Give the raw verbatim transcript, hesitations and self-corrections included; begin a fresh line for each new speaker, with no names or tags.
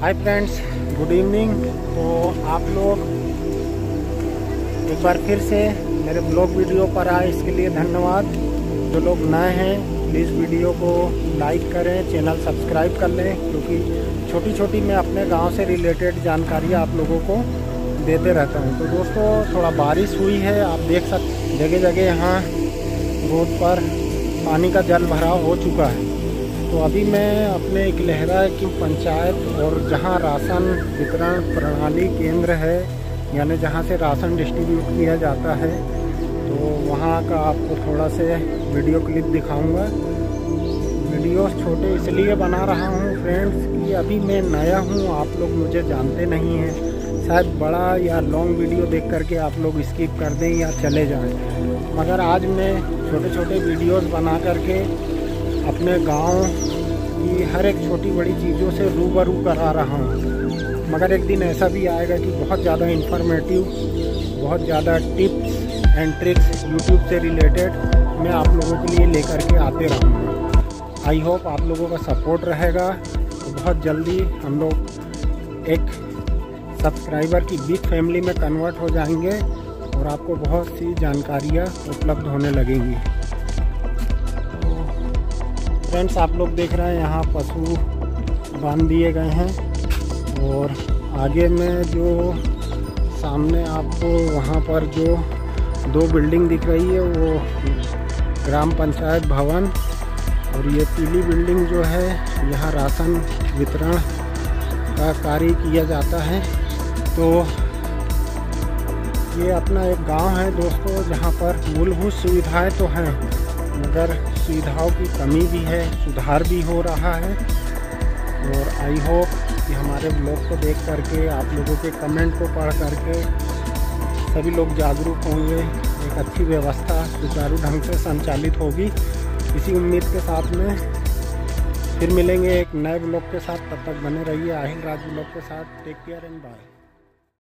Hi friends, good evening. तो आप लोग एक बार फिर से मेरे ब्लॉग वीडियो पर आए, इसके लिए धन्यवाद। जो लोग नए हैं प्लीज़ वीडियो को लाइक करें, चैनल सब्सक्राइब कर लें, क्योंकि छोटी छोटी मैं अपने गांव से रिलेटेड जानकारियाँ आप लोगों को देते रहता हूं। तो दोस्तों, थोड़ा बारिश हुई है, आप देख सकते जगह जगह यहाँ रोड पर पानी का जल भराव हो चुका है। तो अभी मैं अपने इकलहरा की पंचायत और जहां राशन वितरण प्रणाली केंद्र है, यानी जहां से राशन डिस्ट्रीब्यूट किया जाता है, तो वहां का आपको थोड़ा से वीडियो क्लिप दिखाऊंगा। वीडियो छोटे इसलिए बना रहा हूं फ्रेंड्स कि अभी मैं नया हूं, आप लोग मुझे जानते नहीं हैं। शायद बड़ा या लॉन्ग वीडियो देख करके आप लोग स्किप कर दें या चले जाएं, मगर आज मैं छोटे छोटे वीडियोस बना करके अपने गांव की हर एक छोटी बड़ी चीज़ों से रूबरू करा रहा हूं। मगर एक दिन ऐसा भी आएगा कि बहुत ज़्यादा इन्फॉर्मेटिव, बहुत ज़्यादा टिप्स एंड ट्रिक्स यूट्यूब से रिलेटेड मैं आप लोगों के लिए लेकर के आते रहूँगा। आई होप आप लोगों का सपोर्ट रहेगा। तो बहुत जल्दी हम लोग एक सब्सक्राइबर की बिग फैमिली में कन्वर्ट हो जाएंगे और आपको बहुत सी जानकारियाँ उपलब्ध होने लगेंगी। फ्रेंड्स, आप लोग देख रहे हैं यहाँ पशु बांध दिए गए हैं और आगे में जो सामने आपको वहाँ पर जो दो बिल्डिंग दिख रही है वो ग्राम पंचायत भवन, और ये पीली बिल्डिंग जो है यहाँ राशन वितरण का कार्य किया जाता है। तो ये अपना एक गांव है दोस्तों, जहाँ पर मूलभूत सुविधाएं तो हैं, मगर सुविधाओं की कमी भी है, सुधार भी हो रहा है। और आई होप कि हमारे ब्लॉग को देख करके, आप लोगों के कमेंट को पढ़ करके सभी लोग जागरूक होंगे, एक अच्छी व्यवस्था सुचारू ढंग से संचालित होगी। इसी उम्मीद के साथ में फिर मिलेंगे एक नए ब्लॉग के साथ। तब तक बने रहिए आहिल राज ब्लॉग के साथ। Take care and bye.